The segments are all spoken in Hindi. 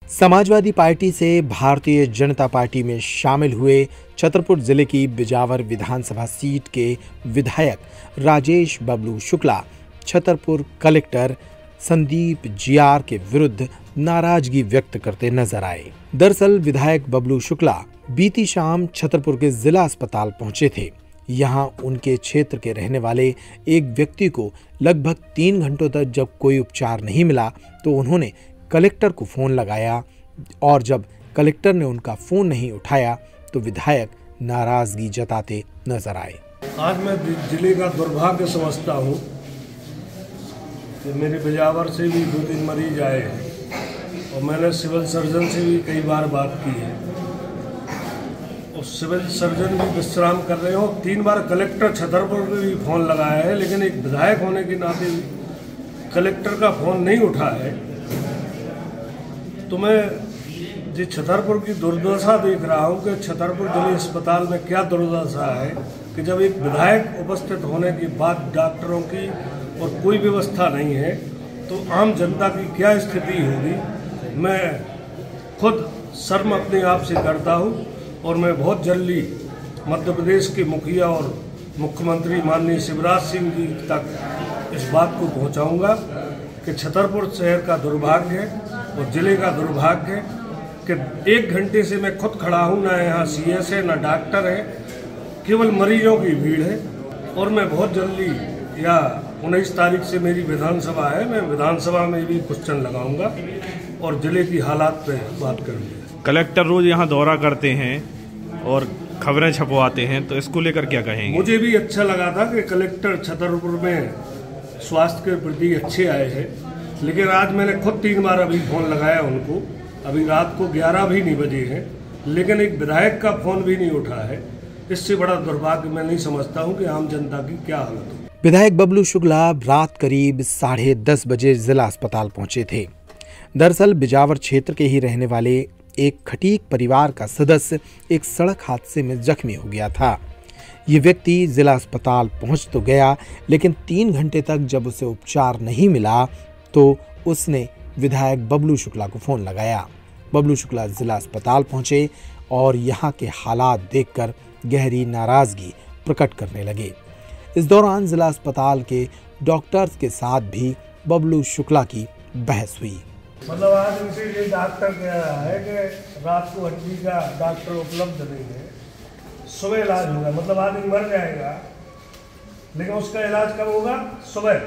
समाजवादी पार्टी से भारतीय जनता पार्टी में शामिल हुए छतरपुर जिले की बिजावर विधानसभा सीट के विधायक राजेश बबलू शुक्ला छतरपुर कलेक्टर संदीप जियार के विरुद्ध नाराजगी व्यक्त करते नजर आए। दरअसल विधायक बबलू शुक्ला बीती शाम छतरपुर के जिला अस्पताल पहुंचे थे। यहां उनके क्षेत्र के रहने वाले एक व्यक्ति को लगभग 3 घंटों तक जब कोई उपचार नहीं मिला तो उन्होंने कलेक्टर को फोन लगाया और जब कलेक्टर ने उनका फोन नहीं उठाया तो विधायक नाराजगी जताते नजर आए। आज मैं जिले का दुर्भाग्य समझता हूं कि मेरे बिजावर से भी 2-3 मरीज आए हैं और मैंने सिविल सर्जन से भी कई बार बात की है और सिविल सर्जन भी विश्राम कर रहे हो। 3 बार कलेक्टर छतरपुर में भी फोन लगाया है, लेकिन एक विधायक होने के नाते कलेक्टर का फोन नहीं उठा है। तो मैं जिस छतरपुर की दुर्दशा देख रहा हूँ कि छतरपुर जिले अस्पताल में क्या दुर्दशा है कि जब एक विधायक उपस्थित होने के बाद डॉक्टरों की और कोई व्यवस्था नहीं है तो आम जनता की क्या स्थिति होगी। मैं खुद शर्म अपने आप से करता हूँ और मैं बहुत जल्दी मध्य प्रदेश के मुखिया और मुख्यमंत्री माननीय शिवराज सिंह जी तक इस बात को पहुँचाऊँगा कि छतरपुर शहर का दुर्भाग्य है और जिले का दुर्भाग्य है कि 1 घंटे से मैं खुद खड़ा हूँ, ना यहाँ CS है ना डॉक्टर है, केवल मरीजों की भीड़ है। और मैं बहुत जल्दी या 19 तारीख से मेरी विधानसभा है, मैं विधानसभा में भी क्वेश्चन लगाऊंगा और जिले की हालात पे बात करूँगा। कलेक्टर रोज यहाँ दौरा करते हैं और खबरें छपवाते हैं, तो इसको लेकर क्या कहेंगे? मुझे भी अच्छा लगा था कि कलेक्टर छतरपुर में स्वास्थ्य के प्रति अच्छे आए हैं, लेकिन आज मैंने खुद 3 बार अभी फोन लगाया उनको। अभी रात को 11 भी नहीं बजे हैं, लेकिन एक विधायक का फोन भी नहीं उठा है। इससे बड़ा दुर्भाग्य मैं नहीं समझता हूं कि आम जनता की क्या हालत हो। विधायक बबलू शुक्ला रात करीब 10:30 बजे जिला अस्पताल पहुंचे थे। दरअसल बिजावर क्षेत्र के ही रहने वाले एक खटीक परिवार का सदस्य एक सड़क हादसे में जख्मी हो गया था। ये व्यक्ति जिला अस्पताल पहुंच तो गया, लेकिन 3 घंटे तक जब उसे उपचार नहीं मिला तो उसने विधायक बबलू शुक्ला को फोन लगाया। बबलू शुक्ला जिला अस्पताल पहुंचे और यहाँ के हालात देखकर गहरी नाराजगी प्रकट करने लगे। इस दौरान जिला अस्पताल के डॉक्टर्स के साथ भी बबलू शुक्ला की बहस हुई। मतलब आज उनसे ये डॉक्टर कह रहा है कि रात को हड्डी का डॉक्टर उपलब्ध नहीं है, सुबह इलाज होगा। मतलब आदमी मर जाएगा लेकिन उसका इलाज कब होगा? सुबह।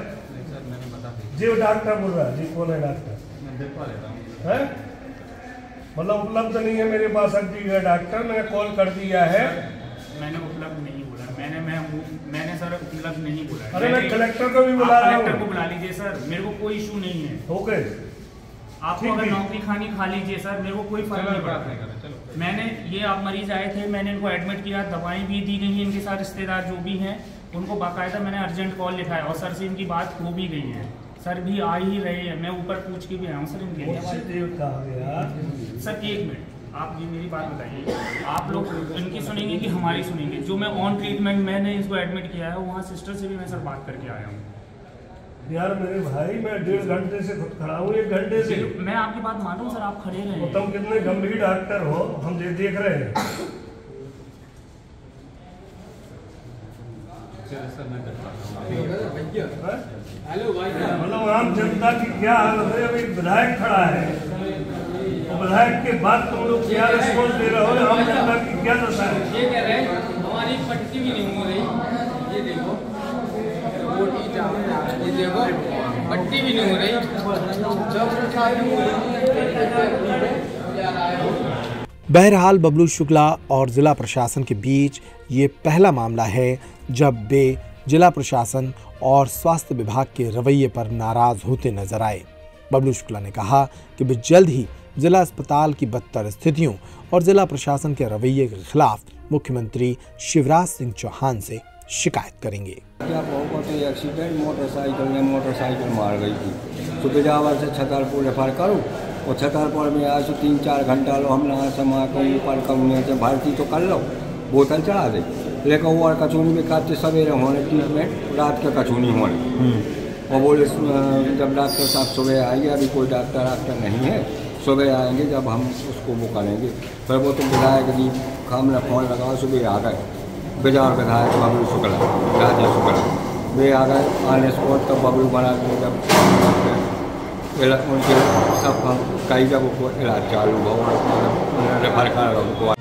जी वो डॉक्टर बोल रहा है। जी कौन है डॉक्टर? है मतलब उपलब्ध नहीं है मेरे पास हड्डी का डॉक्टर। मैंने कॉल कर दिया है। मैंने उपलब्ध नहीं बोला, मैंने सर उपलब्ध नहीं बोला। अरे मैं कलेक्टर को भी बुला रहा हूँ। कलेक्टर को बुला लीजिए सर, मेरे को कोई इशू नहीं है। ओके, आपको अगर नौकरी खानी खा लीजिए सर, मेरे को कोई फर्क नहीं पड़ता। मैंने ये आप मरीज आए थे, मैंने इनको एडमिट किया, दवाएं भी दी गई हैं, इनके साथ रिश्तेदार जो भी हैं उनको बाकायदा मैंने अर्जेंट कॉल लिखा है और सर से इनकी बात हो भी गई है। सर भी आ ही रहे हैं, मैं ऊपर पूछ के भी आया हूँ सर इनके लिए। सर 1 मिनट, आप ये मेरी बात बताइए। आप लोग इनकी सुनेंगे कि हमारी सुनेंगे? जो मैं ऑन ट्रीटमेंट मैंने इसको एडमिट किया है वहाँ सिस्टर से भी मैं सर बात करके आया हूँ। यार मेरे भाई मैं 1.5 घंटे से खुद खड़ा हूँ, 1 घंटे से। मैं आपकी बात मान रहा हूँ सर, आप खड़े रहे। तुम कितने गंभीर डॉक्टर हो, हम देख रहे हैं। मतलब आम जनता की क्या हालत है। अभी विधायक खड़ा है और विधायक के बाद तुम लोग क्या रिस्पॉन्स दे रहे हो? आम जनता की क्या दशा है? ये कह रहे हैं हमारी पट्टी भी नहीं हो रही। ये देखो ये देखो पट्टी भी नहीं हो रही। बहरहाल बबलू शुक्ला और जिला प्रशासन के बीच ये पहला मामला है जब वे जिला प्रशासन और स्वास्थ्य विभाग के रवैये पर नाराज होते नजर आए। बबलू शुक्ला ने कहा कि वे जल्द ही जिला अस्पताल की बदतर स्थितियों और जिला प्रशासन के रवैये के खिलाफ मुख्यमंत्री शिवराज सिंह चौहान से शिकायत करेंगे। क्या एक्सीडेंट मोटरसाइकिल मार गई थी तो बिजावर से छतरपुर रेफर करूँ और छतरपुर में आज 3-4 घंटा लो हम नहा समा कहूँ ऊपर कहूँ से भर्ती तो कर लो, बोतल चढ़ा दे, लेकिन वो और कचौनी में खाते सवेरे होने ट्रीटमेंट, रात के कचौनी होने। और बोले जब डॉक्टर साहब सुबह आइए, अभी कोई डॉक्टर नहीं है सुबह आएंगे जब हम उसको वो करेंगे। फिर वो तो विधायक जी का हमने फ़ोन लगाया, सुबह आ गए बिजौर विधायक बबलू शुक्ला, राजेश शुक्ला, वे आ गए आने स्पॉट। तब बबलू बना के जब उनके सब हम कई जब उनको इलाज चालू हुआ, रेफर कर उनको